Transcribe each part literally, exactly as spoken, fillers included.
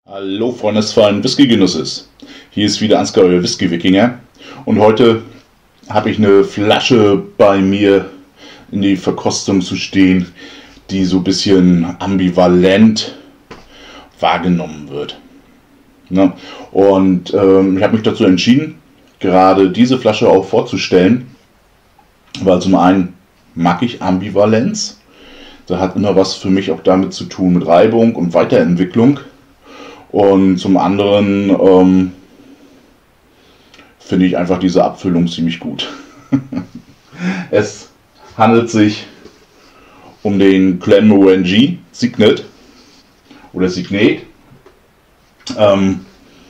Hallo Freunde des feinen Whisky-Genusses. Hier ist wieder Ansgar, euer Whisky-Wikinger. Und heute habe ich eine Flasche bei mir in die Verkostung zu stehen, die so ein bisschen ambivalent wahrgenommen wird. Ne? Und ähm, ich habe mich dazu entschieden, gerade diese Flasche auch vorzustellen, weil zum einen mag ich Ambivalenz. Da hat immer was für mich auch damit zu tun mit Reibung und Weiterentwicklung. Und zum anderen ähm, finde ich einfach diese Abfüllung ziemlich gut. Es handelt sich um den Glenmorangie Signet oder Signet. Ähm,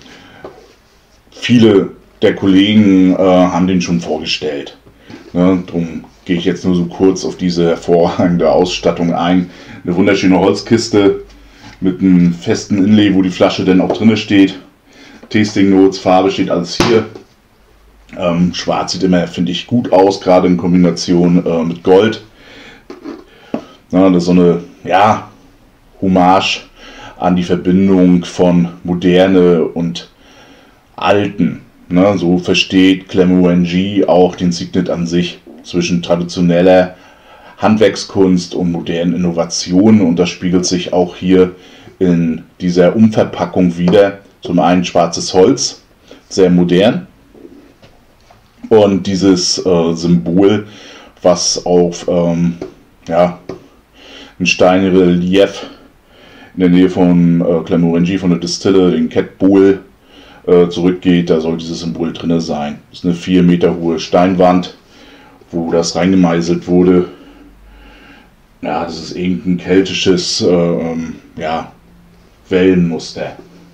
viele der Kollegen äh, haben den schon vorgestellt. Ne, darum gehe ich jetzt nur so kurz auf diese hervorragende Ausstattung ein. Eine wunderschöne Holzkiste mit einem festen Inlay, wo die Flasche dann auch drin steht. Tasting Notes, Farbe steht alles hier. Ähm, Schwarz sieht immer, finde ich, gut aus, gerade in Kombination äh, mit Gold. Na, das ist so eine, ja, Hommage an die Verbindung von Moderne und Alten. Ne, so versteht Glenmorangie auch den Signet an sich zwischen traditioneller Handwerkskunst und modernen Innovationen, und das spiegelt sich auch hier in dieser Umverpackung wieder. Zum einen schwarzes Holz, sehr modern, und dieses äh, Symbol, was auf ähm, ja, ein Steinrelief in der Nähe von äh, Glenmorangie, von der Distille, den Cat Bull, äh, zurückgeht. Da soll dieses Symbol drin sein. Das ist eine vier Meter hohe Steinwand, wo das reingemeißelt wurde. Ja, das ist irgendein keltisches äh, ja, Wellenmuster.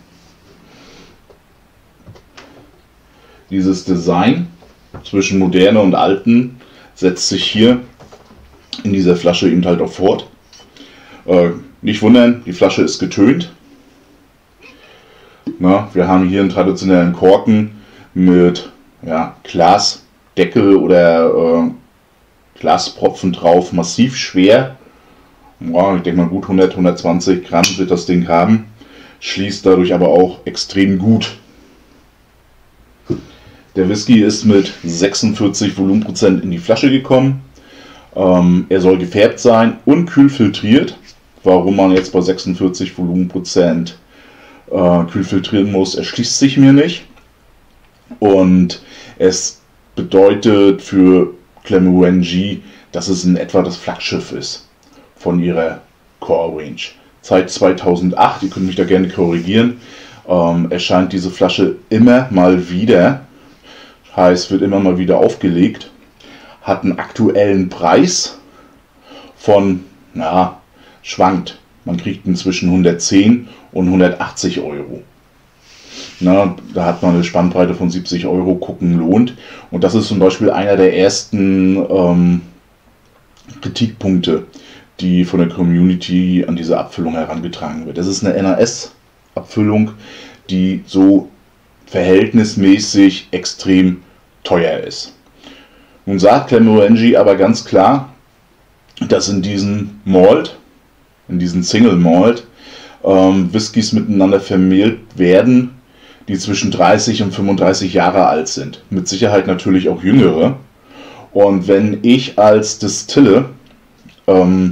Dieses Design zwischen Moderne und Alten setzt sich hier in dieser Flasche eben halt auch fort. Äh, nicht wundern, die Flasche ist getönt. Na, wir haben hier einen traditionellen Korken mit ja, Glasdeckel oder äh, Glaspropfen drauf, massiv schwer. Ja, ich denke mal gut hundert, hundertzwanzig Gramm wird das Ding haben. Schließt dadurch aber auch extrem gut. Der Whisky ist mit sechsundvierzig Volumenprozent in die Flasche gekommen. Ähm, er soll gefärbt sein und kühl filtriert. Warum man jetzt bei sechsundvierzig Volumenprozent äh, kühl filtrieren muss, erschließt sich mir nicht. Und es bedeutet für Glenmorangie, dass es in etwa das Flaggschiff ist von ihrer Core Range. Seit zweitausendacht, ihr könnt mich da gerne korrigieren, ähm, erscheint diese Flasche immer mal wieder, heißt wird immer mal wieder aufgelegt, hat einen aktuellen Preis von, na, schwankt. Man kriegt ihn zwischen hundertzehn und hundertachtzig Euro. Na, da hat man eine Spannbreite von siebzig Euro, gucken lohnt. Und das ist zum Beispiel einer der ersten ähm, Kritikpunkte, die von der Community an diese Abfüllung herangetragen wird. Das ist eine N A S-Abfüllung, die so verhältnismäßig extrem teuer ist. Nun sagt Glenmorangie aber ganz klar, dass in diesem Malt, in diesen Single Malt, ähm, Whiskys miteinander vermehlt werden, die zwischen dreißig und fünfunddreißig Jahre alt sind. Mit Sicherheit natürlich auch jüngere. Und wenn ich als Distille ähm,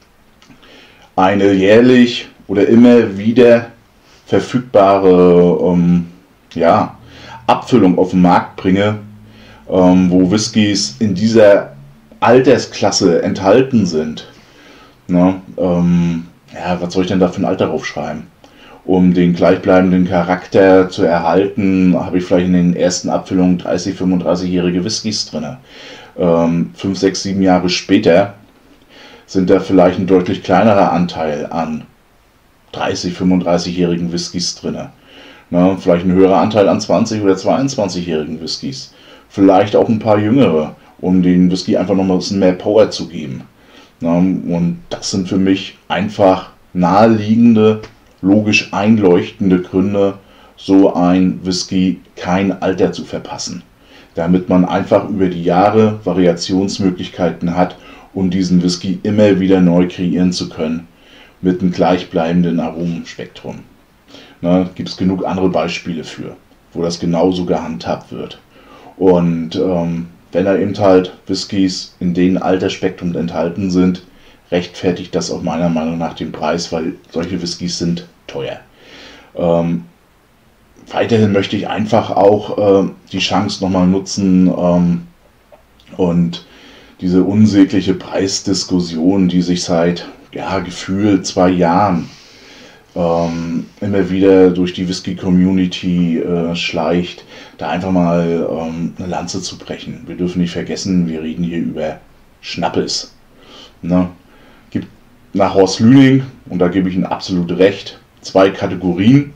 eine jährlich oder immer wieder verfügbare ähm, ja, Abfüllung auf den Markt bringe, ähm, wo Whiskys in dieser Altersklasse enthalten sind, na, ähm, ja, was soll ich denn da für ein Alter draufschreiben? Um den gleichbleibenden Charakter zu erhalten, habe ich vielleicht in den ersten Abfüllungen dreißig, fünfunddreißig-jährige Whiskys drin. Ähm, fünf, sechs, sieben Jahre später sind da vielleicht ein deutlich kleinerer Anteil an dreißig, fünfunddreißig-jährigen Whiskys drin. Na, vielleicht ein höherer Anteil an zwanzig- oder zweiundzwanzig-jährigen Whiskys. Vielleicht auch ein paar jüngere, um den Whisky einfach noch mal ein bisschen mehr Power zu geben. Na, und das sind für mich einfach naheliegende, logisch einleuchtende Gründe, so ein Whisky kein Alter zu verpassen. Damit man einfach über die Jahre Variationsmöglichkeiten hat, um diesen Whisky immer wieder neu kreieren zu können, mit einem gleichbleibenden Aromenspektrum. Ne, gibt es genug andere Beispiele für, wo das genauso gehandhabt wird. Und ähm, wenn da eben halt Whiskys in dem Altersspektrum enthalten sind, rechtfertigt das auch meiner Meinung nach den Preis, weil solche Whiskys sind teuer. Ähm, weiterhin möchte ich einfach auch äh, die Chance nochmal nutzen ähm, und diese unsägliche Preisdiskussion, die sich seit ja, gefühlt zwei Jahren ähm, immer wieder durch die Whisky-Community äh, schleicht, da einfach mal ähm, eine Lanze zu brechen. Wir dürfen nicht vergessen, wir reden hier über Schnappes. Ne? Gibt nach Horst Lüning, und da gebe ich Ihnen absolut recht, zwei Kategorien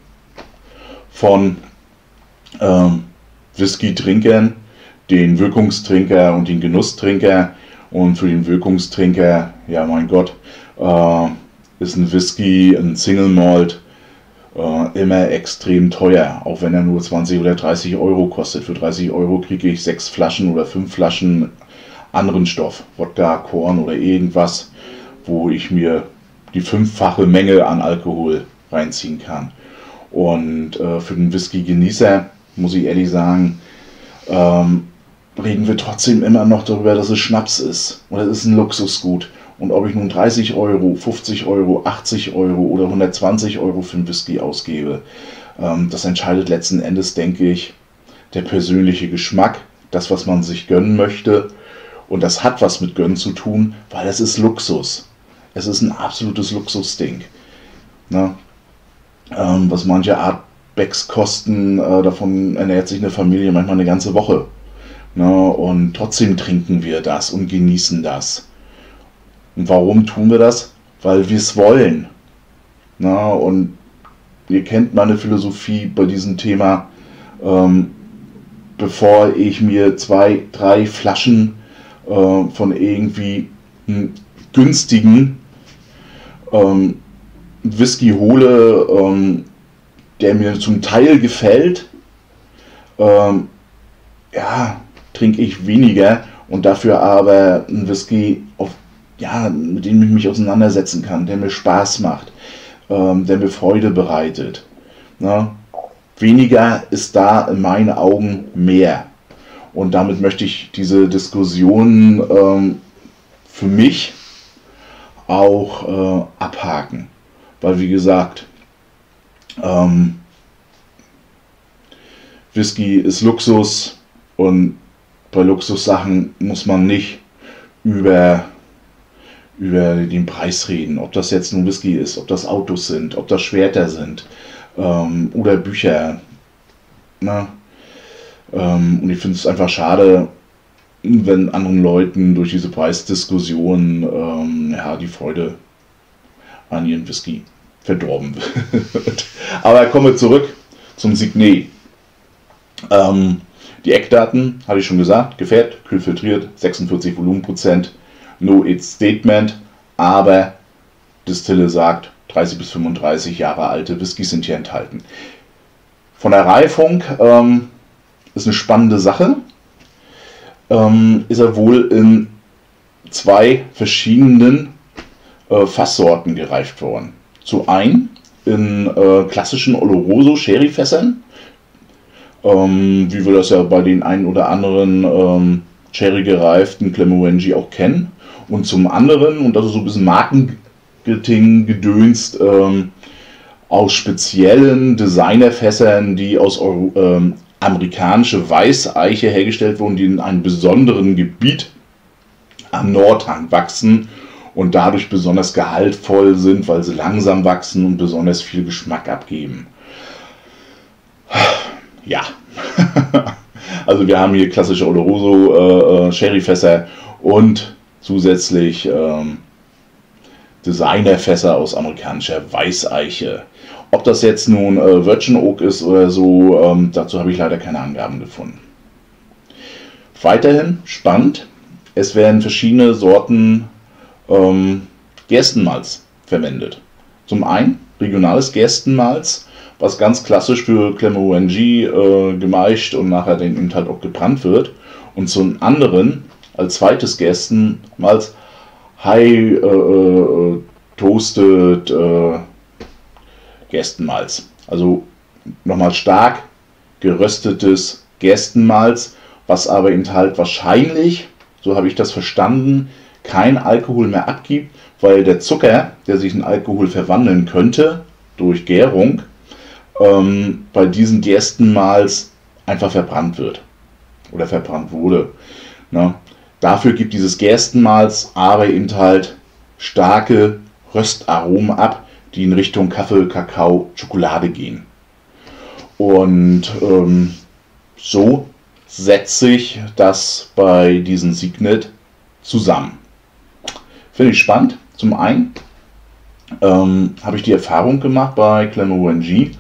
von ähm, Whisky-Trinkern, den Wirkungstrinker und den Genusstrinker. Und für den Wirkungstrinker, ja mein Gott, äh, ist ein Whisky, ein Single Malt, äh, immer extrem teuer, auch wenn er nur zwanzig oder dreißig Euro kostet. Für dreißig Euro kriege ich sechs Flaschen oder fünf Flaschen anderen Stoff, Wodka, Korn oder irgendwas, wo ich mir die fünffache Menge an Alkohol reinziehen kann. Und äh, für den Whisky-Genießer, muss ich ehrlich sagen, ähm, reden wir trotzdem immer noch darüber, dass es Schnaps ist. Und es ist ein Luxusgut. Und ob ich nun dreißig Euro, fünfzig Euro, achtzig Euro oder hundertzwanzig Euro für einen Whisky ausgebe, ähm, das entscheidet letzten Endes, denke ich, der persönliche Geschmack, das, was man sich gönnen möchte. Und das hat was mit Gönnen zu tun, weil es ist Luxus. Es ist ein absolutes Luxusding. Ne? Ähm, was manche Artbacks kosten, äh, davon ernährt sich eine Familie manchmal eine ganze Woche. Ne? Und trotzdem trinken wir das und genießen das. Und warum tun wir das? Weil wir es wollen. Ne? Und ihr kennt meine Philosophie bei diesem Thema. Ähm, bevor ich mir zwei, drei Flaschen äh, von irgendwie einen günstigen ähm, Whisky hole, ähm, der mir zum Teil gefällt, ähm, ja, trinke ich weniger und dafür aber einen Whisky, auf, ja, mit dem ich mich auseinandersetzen kann, der mir Spaß macht, ähm, der mir Freude bereitet. Ne? Weniger ist da in meinen Augen mehr. Und damit möchte ich diese Diskussion ähm, für mich auch äh, abhaken. Weil, wie gesagt, ähm, Whisky ist Luxus und bei Luxussachen muss man nicht über, über den Preis reden. Ob das jetzt nun Whisky ist, ob das Autos sind, ob das Schwerter sind ähm, oder Bücher. Na? Ähm, und ich finde es einfach schade, wenn anderen Leuten durch diese Preisdiskussion ähm, ja, die Freude an ihren Whisky verdorben wird. Aber kommen wir zurück zum Signet. Ähm, die Eckdaten, hatte ich schon gesagt, gefärbt, kühl filtriert, sechsundvierzig Volumenprozent, No Age Statement, aber Distille sagt, dreißig bis fünfunddreißig Jahre alte Whiskys sind hier enthalten. Von der Reifung ähm, ist eine spannende Sache. Ähm, ist er wohl in zwei verschiedenen äh, Fasssorten gereift worden. Zu einem in äh, klassischen Oloroso Sherry-Fässern, ähm, wie wir das ja bei den einen oder anderen ähm, Sherry gereiften Glenmorangie auch kennen. Und zum anderen, und das ist so ein bisschen Marketing gedönst, ähm, aus speziellen Designerfässern, die aus Euro, ähm, amerikanische Weißeiche hergestellt wurden, die in einem besonderen Gebiet am Nordhang wachsen und dadurch besonders gehaltvoll sind, weil sie langsam wachsen und besonders viel Geschmack abgeben. Ja, also wir haben hier klassische Oloroso äh, Sherryfässer und zusätzlich ähm, Designerfässer aus amerikanischer Weißeiche. Ob das jetzt nun äh, Virgin Oak ist oder so, ähm, dazu habe ich leider keine Angaben gefunden. Weiterhin spannend, es werden verschiedene Sorten ähm, Gerstenmalz verwendet. Zum einen regionales Gerstenmalz, was ganz klassisch für Glenmorangie äh, gemeischt und nachher dann eben halt auch gebrannt wird. Und zum anderen als zweites Gerstenmalz High äh, äh, Toasted äh, Gerstenmalz. Also nochmal stark geröstetes Gerstenmalz, was aber eben halt wahrscheinlich, so habe ich das verstanden, kein Alkohol mehr abgibt, weil der Zucker, der sich in Alkohol verwandeln könnte durch Gärung, ähm, bei diesem Gerstenmalz einfach verbrannt wird oder verbrannt wurde. Ne? Dafür gibt dieses Gerstenmalz aber eben halt starke Röstaromen ab, die in Richtung Kaffee, Kakao, Schokolade gehen. Und ähm, so setzt sich das bei diesen Signet zusammen. Finde ich spannend. Zum einen ähm, habe ich die Erfahrung gemacht bei Glenmorangie,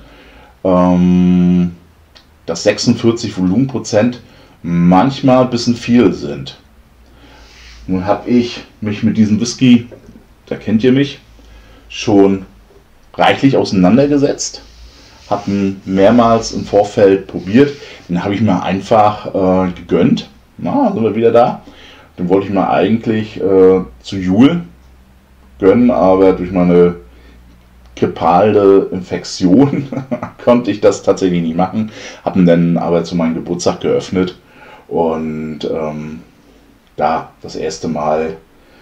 ähm, dass sechsundvierzig Volumenprozent manchmal ein bisschen viel sind. Nun habe ich mich mit diesem Whisky, da kennt ihr mich, schon reichlich auseinandergesetzt, habe ihn mehrmals im Vorfeld probiert, den habe ich mir einfach äh, gegönnt. Na, sind wir wieder da. Den wollte ich mir eigentlich äh, zu Jul gönnen, aber durch meine grippale Infektion konnte ich das tatsächlich nicht machen. Habe ihn dann aber zu meinem Geburtstag geöffnet und ähm, da das erste Mal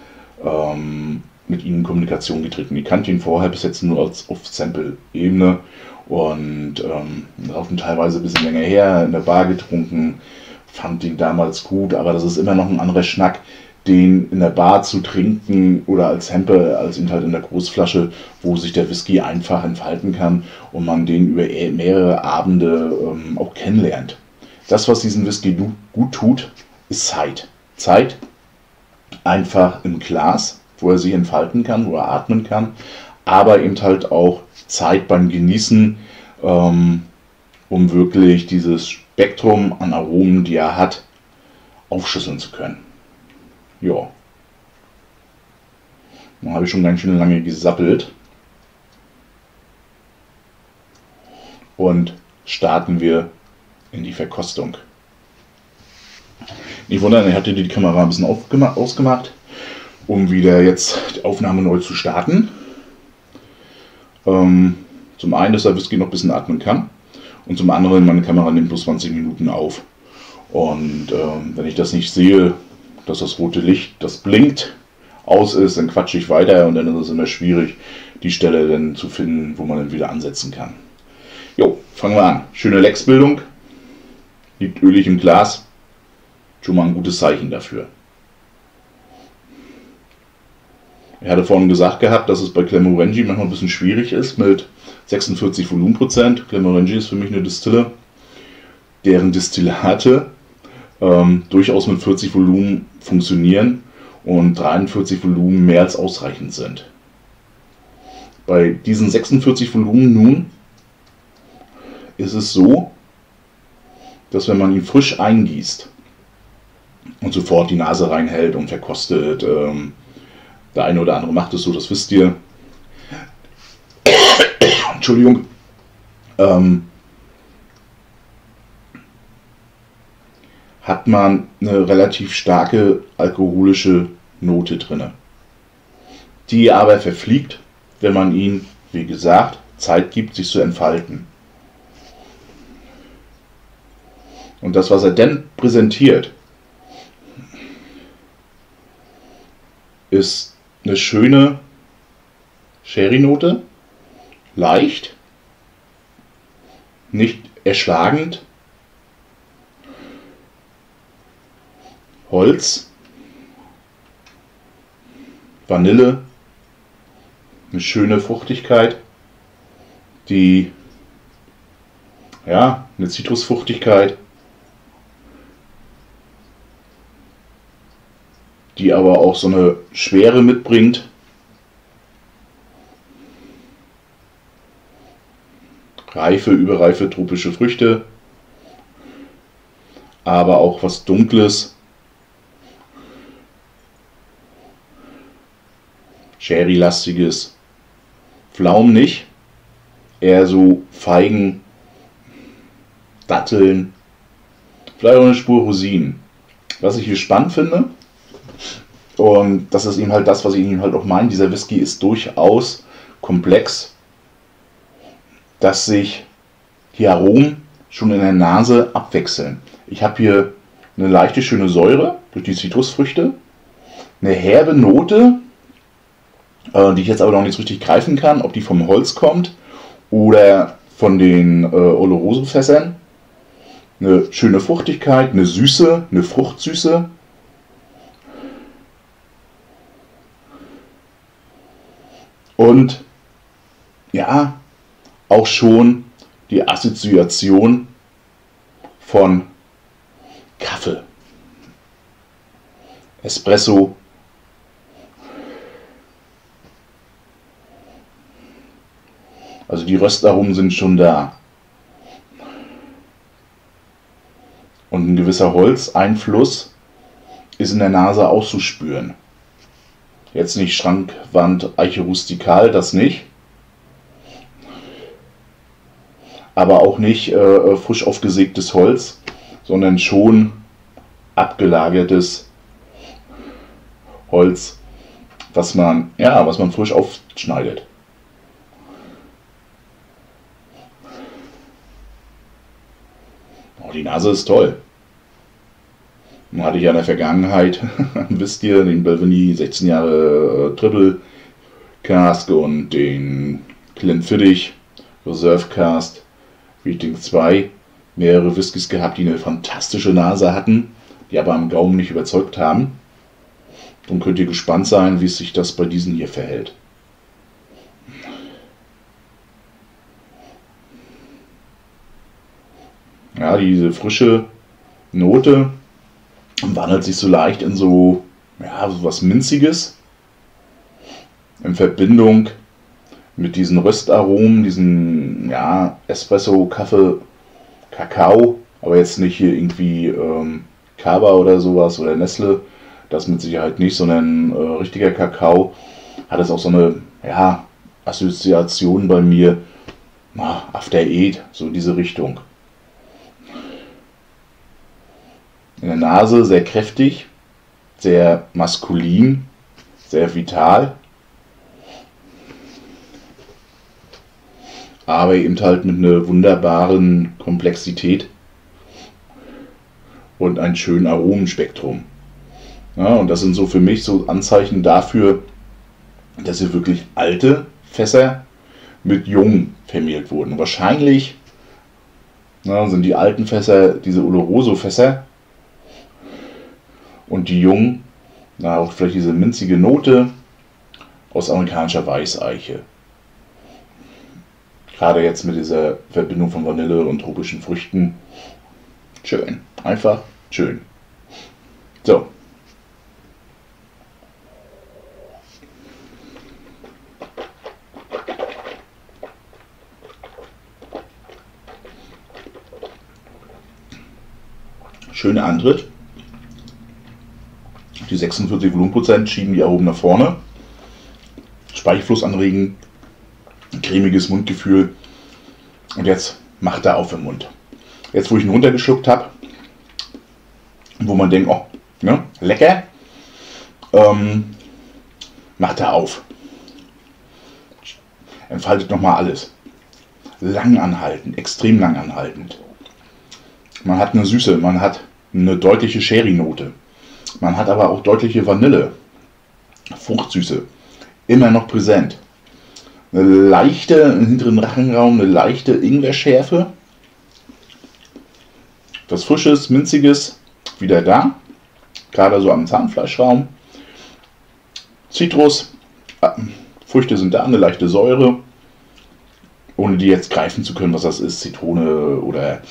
ähm, mit ihnen in Kommunikation getreten. Ich kannte ihn vorher bis jetzt nur als auf Sample-Ebene und ähm, auch teilweise ein bisschen länger her in der Bar getrunken, fand ihn damals gut, aber das ist immer noch ein anderer Schnack, den in der Bar zu trinken oder als Sample, als eben halt in der Großflasche, wo sich der Whisky einfach entfalten kann und man den über mehrere Abende ähm, auch kennenlernt. Das, was diesen Whisky gut tut, ist Zeit. Zeit einfach im Glas, wo er sich entfalten kann, wo er atmen kann, aber eben halt auch Zeit beim Genießen, ähm, um wirklich dieses Spektrum an Aromen, die er hat, aufschlüsseln zu können. Ja. Dann habe ich schon ganz schön lange gesappelt. Und starten wir in die Verkostung. Nicht wundern, ich hatte die Kamera ein bisschen ausgemacht, um wieder jetzt die Aufnahme neu zu starten. Ähm, zum einen, dass der Whisky noch ein bisschen atmen kann. Und zum anderen, meine Kamera nimmt bloß zwanzig Minuten auf. Und ähm, wenn ich das nicht sehe, dass das rote Licht, das blinkt, aus ist, dann quatsche ich weiter und dann ist es immer schwierig, die Stelle dann zu finden, wo man dann wieder ansetzen kann. Jo, fangen wir an. Schöne Lecksbildung, liegt ölig im Glas, schon mal ein gutes Zeichen dafür. Ich hatte vorhin gesagt gehabt, dass es bei Glenmorangie manchmal ein bisschen schwierig ist mit sechsundvierzig Volumenprozent. Glenmorangie ist für mich eine Distille, deren Destillate ähm, durchaus mit vierzig Volumen funktionieren und dreiundvierzig Volumen mehr als ausreichend sind. Bei diesen sechsundvierzig Volumen nun ist es so, dass wenn man ihn frisch eingießt und sofort die Nase reinhält und verkostet, ähm, der eine oder andere macht es so, das wisst ihr. Entschuldigung. Ähm, hat man eine relativ starke alkoholische Note drin, die aber verfliegt, wenn man ihn, wie gesagt, Zeit gibt, sich zu entfalten. Und das, was er dann präsentiert, ist eine schöne Sherry-Note, leicht, nicht erschlagend, Holz, Vanille, eine schöne Fruchtigkeit, die, ja, eine Zitrusfruchtigkeit, die aber auch so eine Schwere mitbringt. Reife, überreife tropische Früchte, aber auch was Dunkles, Sherry-lastiges, Pflaumen nicht, eher so Feigen, Datteln, vielleicht auch eine Spur Rosinen. Was ich hier spannend finde, und das ist eben halt das, was ich eben halt auch meine, dieser Whisky ist durchaus komplex. dass sich die Aromen schon in der Nase abwechseln. Ich habe hier eine leichte, schöne Säure durch die Zitrusfrüchte, eine herbe Note, äh, die ich jetzt aber noch nicht so richtig greifen kann, ob die vom Holz kommt oder von den äh, Oloroso-Fässern. Eine schöne Fruchtigkeit, eine Süße, eine Fruchtsüße. Und ja, auch schon die Assoziation von Kaffee, Espresso, also die Röstaromen sind schon da. Und ein gewisser Holzeinfluss ist in der Nase auch zu spüren. Jetzt nicht Schrankwand, Eiche rustikal, das nicht. Aber auch nicht äh, frisch aufgesägtes Holz, sondern schon abgelagertes Holz, was man, ja, was man frisch aufschneidet. Oh, die Nase ist toll. Nun hatte ich ja in der Vergangenheit, wisst ihr, den Balvenie sechzehn Jahre äh, Triple Cask und den Glenfiddich Reserve Cask Rating zwei, mehrere Whiskys gehabt, die eine fantastische Nase hatten, die aber am Gaumen nicht überzeugt haben. Darum könnt ihr gespannt sein, wie sich das bei diesen hier verhält. Ja, diese frische Note wandelt sich so leicht in so, ja, so was Minziges in Verbindung mit diesen Röstaromen, diesen, ja, Espresso, Kaffee, Kakao, aber jetzt nicht hier irgendwie ähm, Kaba oder sowas oder Nestle, das mit Sicherheit nicht, sondern äh, richtiger Kakao, hat es auch so eine, ja, Assoziation bei mir, na, After Eight, so diese Richtung. In der Nase sehr kräftig, sehr maskulin, sehr vital, aber eben halt mit einer wunderbaren Komplexität und ein schönes Aromenspektrum. Ja, und das sind so für mich so Anzeichen dafür, dass hier wirklich alte Fässer mit jungen vermehlt wurden. Wahrscheinlich na, sind die alten Fässer diese Oloroso-Fässer und die jungen, na, auch vielleicht diese minzige Note aus amerikanischer Weißeiche. Gerade jetzt mit dieser Verbindung von Vanille und tropischen Früchten. Schön. Einfach schön. So. Schöner Antritt. Die sechsundvierzig Volumenprozent schieben die Aromen nach vorne. Speichelfluss anregen. Cremiges Mundgefühl. Und jetzt macht er auf im Mund. Jetzt, wo ich ihn runtergeschluckt habe, wo man denkt, oh, ne, lecker, ähm, macht er auf. Entfaltet nochmal alles. Lang anhaltend, extrem lang anhaltend. Man hat eine Süße, man hat eine deutliche Sherry-Note. Man hat aber auch deutliche Vanille, Fruchtsüße, immer noch präsent. Eine leichte, im hinteren Rachenraum, eine leichte Ingwerschärfe. Das Frisches, Minziges wieder da, gerade so am Zahnfleischraum. Zitrus, Früchte sind da, eine leichte Säure, ohne die jetzt greifen zu können, was das ist, Zitrone oder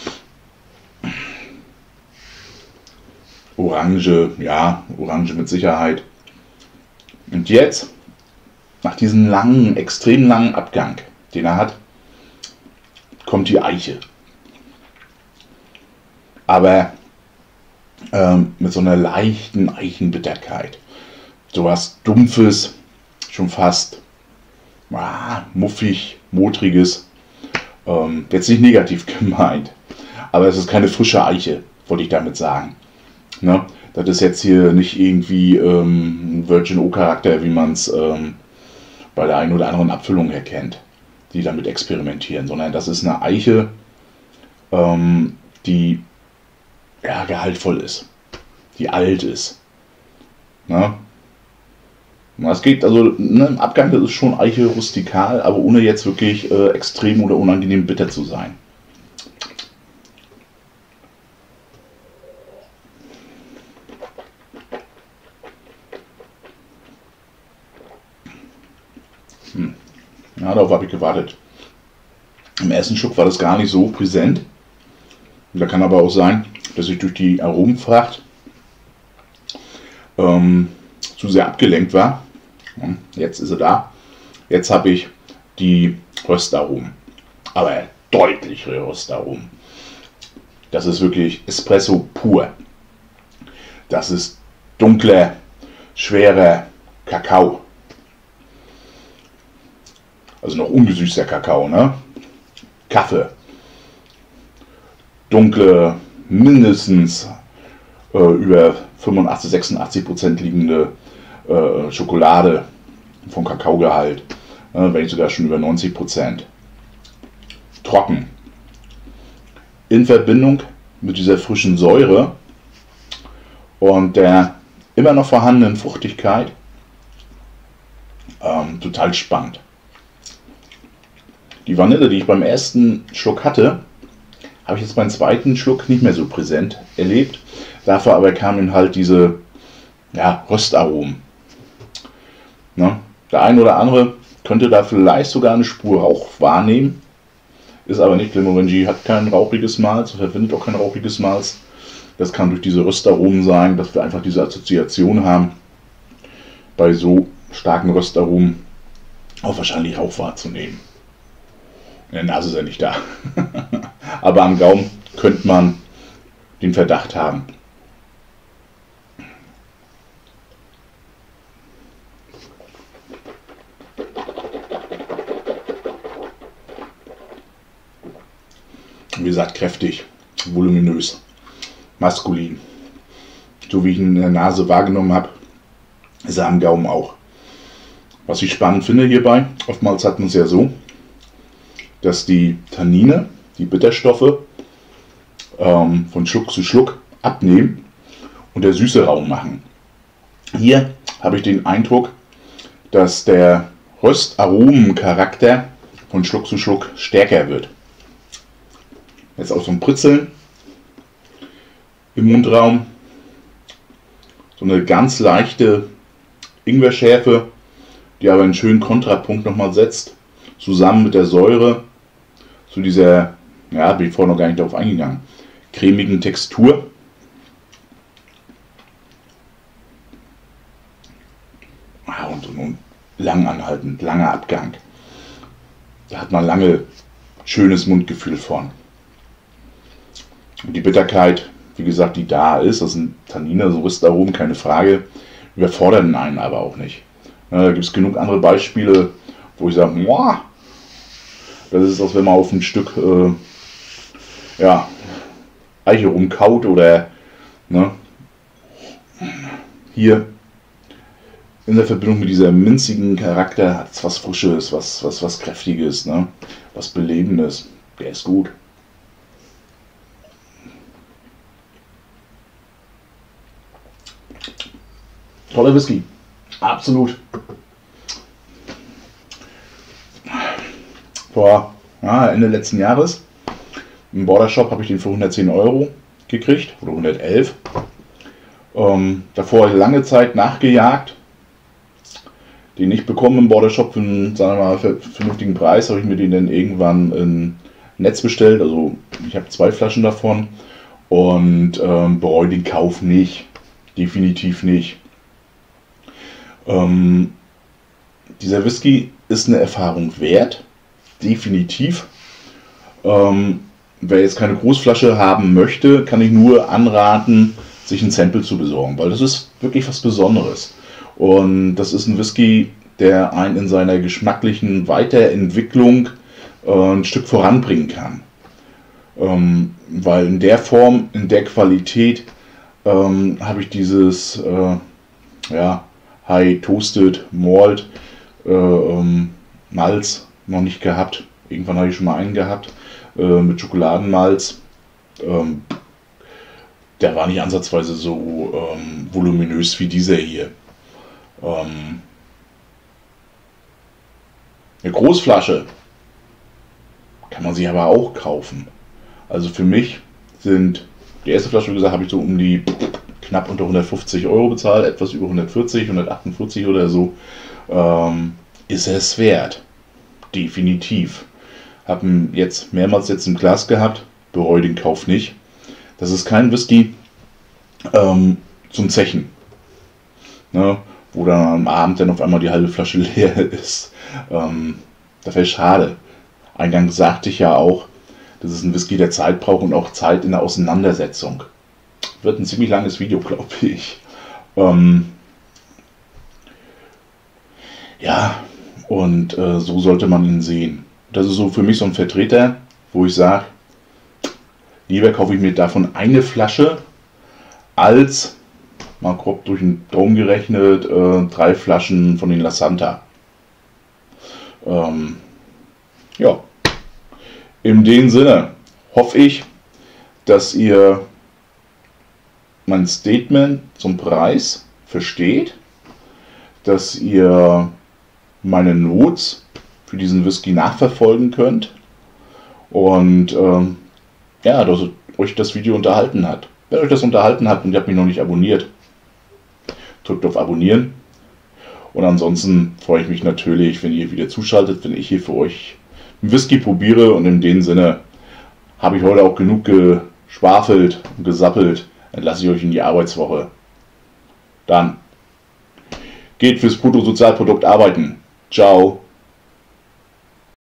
Orange, ja, Orange mit Sicherheit. Und jetzt, nach diesem langen, extrem langen Abgang, den er hat, kommt die Eiche. Aber ähm, mit so einer leichten Eichenbitterkeit. So was Dumpfes, schon fast ah, muffig, modriges. Ähm, jetzt nicht negativ gemeint, aber es ist keine frische Eiche, wollte ich damit sagen. Ne? Das ist jetzt hier nicht irgendwie ähm, Virgin O-Charakter, wie man es ähm, bei der einen oder anderen Abfüllung erkennt. die damit experimentieren, sondern das ist eine Eiche, ähm, die ja, gehaltvoll ist, die alt ist. Ne? Es geht also, ne, im Abgang, das ist schon Eiche rustikal, aber ohne jetzt wirklich äh, extrem oder unangenehm bitter zu sein. Hm. Ja, darauf habe ich gewartet. Im ersten Schluck war das gar nicht so präsent. Da kann aber auch sein, dass ich durch die Aromenfracht ähm, zu sehr abgelenkt war. Jetzt ist er da. Jetzt habe ich die Röstaromen. Aber deutlichere Röstaromen. Das ist wirklich Espresso pur. Das ist dunkler, schwerer Kakao. Also noch ungesüßter Kakao, ne? Kaffee. Dunkle, mindestens äh, über fünfundachtzig, sechsundachtzig Prozent liegende äh, Schokolade vom Kakaogehalt, äh, wenn nicht sogar schon über neunzig Prozent. Trocken. In Verbindung mit dieser frischen Säure und der immer noch vorhandenen Fruchtigkeit ähm, total spannend. Die Vanille, die ich beim ersten Schluck hatte, habe ich jetzt beim zweiten Schluck nicht mehr so präsent erlebt. Dafür aber kamen halt diese ja, Röstaromen. Ne? Der ein oder andere könnte da vielleicht sogar eine Spur Rauch wahrnehmen. Ist aber nicht. Glenmorangie hat kein rauchiges Malz, verwendet auch kein rauchiges Malz. Das kann durch diese Röstaromen sein, dass wir einfach diese Assoziation haben, bei so starken Röstaromen auch wahrscheinlich Rauch wahrzunehmen. In der Nase ist er nicht da. Aber am Gaumen könnte man den Verdacht haben. Wie gesagt, kräftig, voluminös, maskulin. So wie ich ihn in der Nase wahrgenommen habe, ist er am Gaumen auch. Was ich spannend finde hierbei, oftmals hat man es ja so, dass die Tannine, die Bitterstoffe, ähm, von Schluck zu Schluck abnehmen und der Süße Raum machen. Hier habe ich den Eindruck, dass der Röstaromencharakter von Schluck zu Schluck stärker wird. Jetzt auch so ein Pritzeln im Mundraum, so eine ganz leichte Ingwerschärfe, die aber einen schönen Kontrapunkt nochmal setzt, zusammen mit der Säure, zu dieser, ja, bin ich vorhin noch gar nicht darauf eingegangen, cremigen Textur. Ah, und, und, und lang anhaltend, langer Abgang. Da hat man lange schönes Mundgefühl von. Und die Bitterkeit, wie gesagt, die da ist, das sind Tannine, so Röstaromen, keine Frage, überfordern einen aber auch nicht. Ja, da gibt es genug andere Beispiele, wo ich sage, boah, das ist, als wenn man auf ein Stück äh, ja, Eiche rumkaut oder ne, hier in der Verbindung mit dieser minzigen Charakter hat es was Frisches, was, was, was Kräftiges, ne, was Belebendes. Der ist gut. Toller Whisky. Absolut. Vor ja, Ende letzten Jahres im Border Shop habe ich den für hundertzehn Euro gekriegt oder hundertelf. Ähm, davor lange Zeit nachgejagt, den nicht bekommen im Border Shop für einen, sagen wir mal, für vernünftigen Preis. Habe ich mir den dann irgendwann im Netz bestellt. Also ich habe zwei Flaschen davon und ähm, bereue den Kauf nicht, definitiv nicht. Ähm, dieser Whisky ist eine Erfahrung wert, definitiv. Ähm, wer jetzt keine Großflasche haben möchte, kann ich nur anraten, sich ein Sample zu besorgen, weil das ist wirklich was Besonderes. Und das ist ein Whisky, der einen in seiner geschmacklichen Weiterentwicklung äh, ein Stück voranbringen kann. Ähm, weil in der Form, in der Qualität ähm, habe ich dieses äh, ja, High Toasted Malt äh, ähm, Malz noch nicht gehabt. Irgendwann habe ich schon mal einen gehabt äh, mit Schokoladenmalz. Ähm, der war nicht ansatzweise so ähm, voluminös wie dieser hier. Ähm, eine Großflasche kann man sich aber auch kaufen. Also für mich sind, die erste Flasche, wie gesagt, habe ich so um die knapp unter hundertfünfzig Euro bezahlt, etwas über hundertvierzig, hundertachtundvierzig oder so. Ähm, ist es wert. Definitiv. Haben jetzt mehrmals jetzt im Glas gehabt, bereue den Kauf nicht. Das ist kein Whisky ähm, zum Zechen, ne? Wo dann am Abend dann auf einmal die halbe Flasche leer ist. Ähm, das wäre schade. Eingangs sagte ich ja auch, das ist ein Whisky, der Zeit braucht und auch Zeit in der Auseinandersetzung. Wird ein ziemlich langes Video, glaube ich. Ähm, ja, und äh, so sollte man ihn sehen. Das ist so für mich so ein Vertreter, wo ich sage, lieber kaufe ich mir davon eine Flasche, als, mal grob durch den Daumen gerechnet, äh, drei Flaschen von den La Santa. Ähm, ja, in dem Sinne hoffe ich, dass ihr mein Statement zum Preis versteht, dass ihr meine Notes für diesen Whisky nachverfolgen könnt und ähm, ja, dass euch das Video unterhalten hat. Wenn euch das unterhalten hat und ihr habt mich noch nicht abonniert, drückt auf Abonnieren. Und ansonsten freue ich mich natürlich, wenn ihr wieder zuschaltet, wenn ich hier für euch einen Whisky probiere. Und in dem Sinne habe ich heute auch genug geschwafelt und gesappelt. Dann lasse ich euch in die Arbeitswoche. Dann geht fürs Bruttosozialprodukt arbeiten. Ciao.